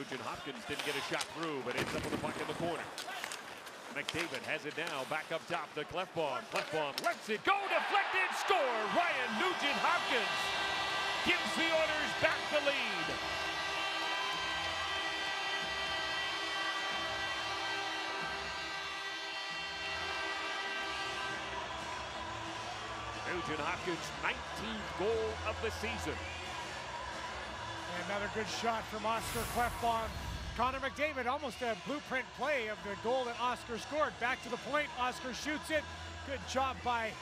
Nugent-Hopkins didn't get a shot through, but ends up with the puck in the corner. McDavid has it now, back up top to Clefbaum. Clefbaum lets it go, deflected, score! Ryan Nugent-Hopkins gives the Oilers back the lead. Nugent-Hopkins' 19th goal of the season. And another good shot from Oscar Clefbaum. Connor McDavid, almost a blueprint play of the goal that Oscar scored. Back to the point, Oscar shoots it. Good job by